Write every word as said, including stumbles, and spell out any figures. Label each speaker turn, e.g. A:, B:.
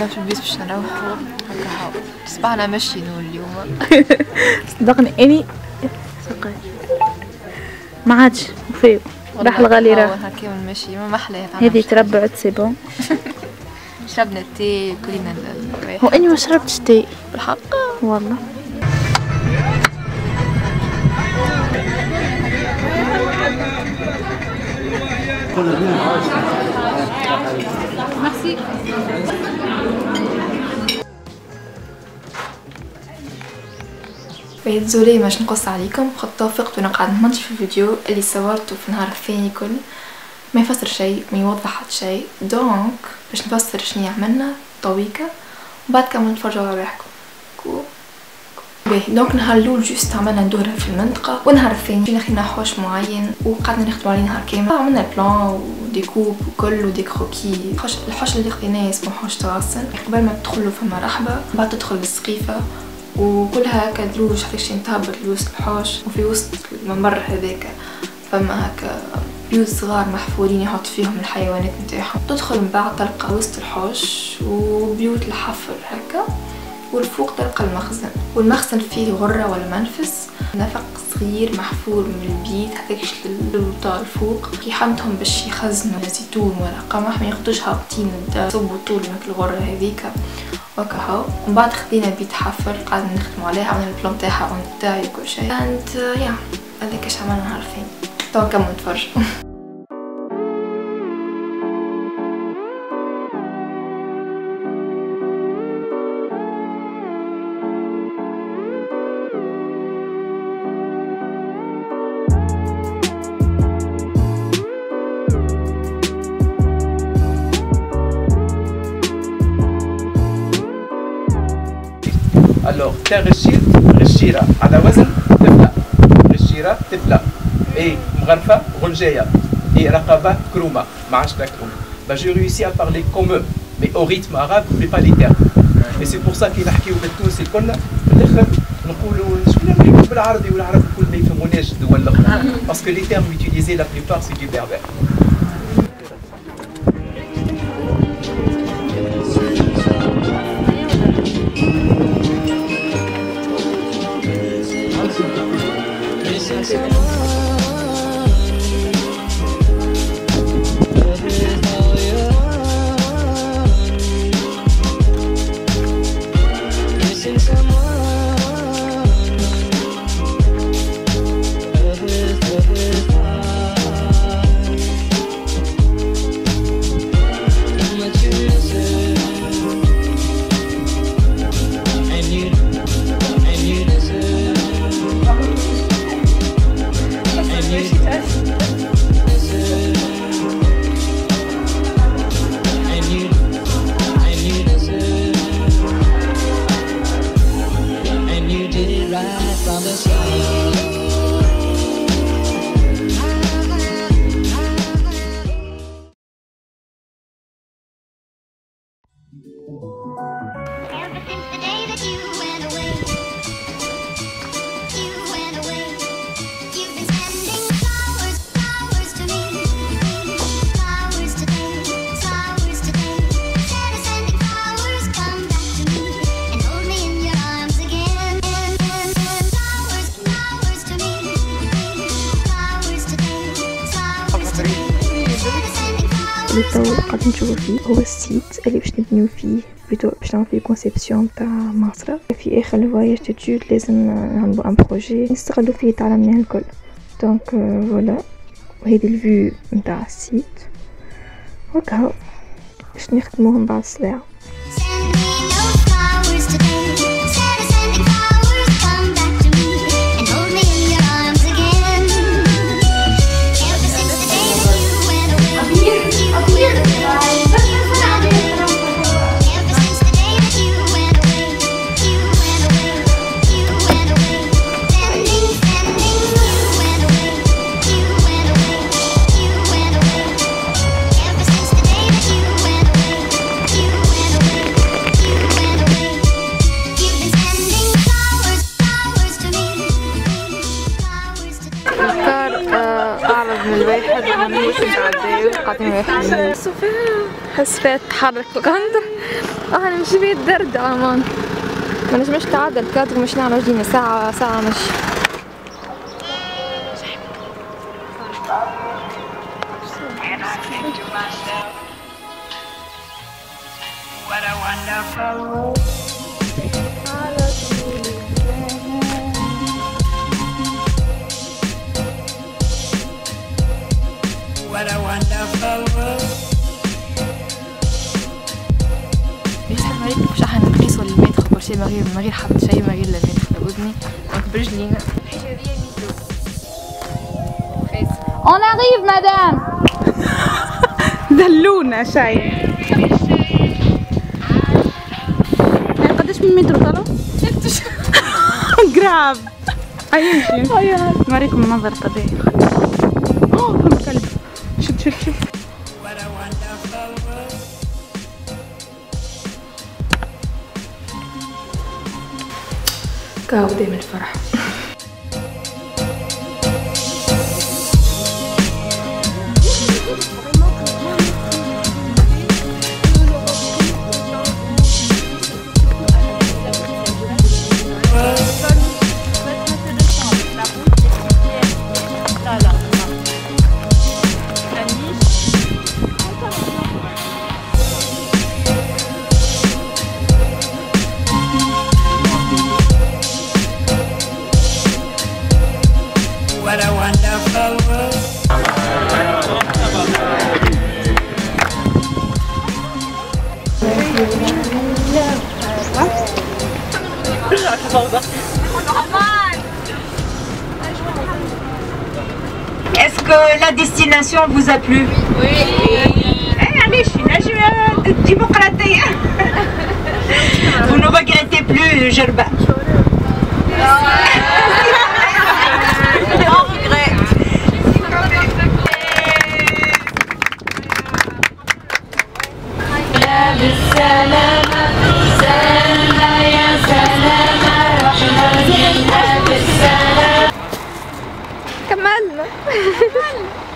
A: كنا في البيت باش نروحو هكا هاو صباحنا ماشيين اليوم.
B: صدقني اني ما عادش وفيو راح الغالي راه
A: هكا ماشي ما محلاها
B: هذه تربعت سي بون.
A: شربنا التي كلنا الروايح.
B: هو اني ما شربتش تي
A: بالحق
B: والله.
A: ميرسي. ديزولي باش نقص عليكم خاطر وافقت وانا قاعده نمنتج في الفيديو اللي صورته في النهار الثاني كل ما يفسر شيء ما يوضح حتى شيء، دونك باش نفسر شنو عملنا طويكه وبعد كامل نتفرجوا على رواحكم. باهي دونك نهار الاول جوست عملنا ندورها في المنطقه، والنهار الثاني جينا خدينا حوش معين وقعدنا نخدموا عليه نهار كامل. عملنا بلان وديكوب وكل ودي كروكي. الحوش الحوش اللي خديناه اسمه حوش تواصل. قبل ما تدخلوا في مرحبا بعد تدخل للسقيفه وكلها هكا دروج حتى تهبط لوسط الحوش، وفي وسط الممر هذاك فما هكا بيوت صغار محفورين يحط فيهم الحيوانات نتاعهم. تدخل من بعد تلقى وسط الحوش وبيوت الحفر هكا، والفوق تلقى المخزن، والمخزن فيه غرة ولا منفس نفق صغير محفور من البيت هذاك للوطا الفوق كي حمتهم باش يخزنوا زيتون ولا قمح ما ياخدوش هابطين صبوا طول من الغرة هذيك وكا هاو. ومن بعد خدينا بيت حفر قاعدين نخدموا عليها، عملنا البلان تاعها ونتاعي وكل شيء. كانت يا هذاك اش عملنا نهار الثاني. تو نكمل نتفرجوا.
C: الوغ تاع غشير غشيره على وزن طفله، غشيره طفله اي مغرفه غلجايه اي رقبه كرومه ما عادش تاكلهم. با جو ريوسي ا بارلي كوم او مي او ريتم arabe مي با لي تيرم. اي سي بور سا كي نحكيو بالتونسي كلنا في الاخر نقولوا شكون نحكيو بالعربي والعرب الكل ما يفهموناش الدول الاخرى باسكو لي تيرم يوتيليزي لا بليبار سي دو بربر.
B: اللي تو قاعدين نشوفو فيه هو السيت اللي باش نبنيو فيه بلوتو باش نعمل فيه كونسيبسيون تاع مصر. في اخر الفواياج تجود لازم نعملو ان بروجي نستغلو فيه تعلمناه الكل. دونك فوالا وهذه الفيو نتاع السيت وكا باش نخدموهم بعد الصلاة.
A: قاعدين واحد حس فيها تحرك القندر
B: اه نمشي بيه الدرد امان. ما نجمش تعدل كادر مش نعمل جينا ساعة ساعة مشي.
A: مش احنا نقيسوا المتر كل شيء من غير من غير حتى شيء من غير المتر لابدني دونك برجلينا.
D: On arrive madame. دلونا شاي. قداش من متر طلعوا؟ جراف. هيمشي. نوريكم المنظر الطبيعي. اوه كلب. شد شد شد.
A: كاو دايما الفرح.
E: Est-ce que la destination vous a plu? Oui. Allez, je suis une démocratie. Vous ne regrettez plus Djerba? On regrette.
B: كملنا.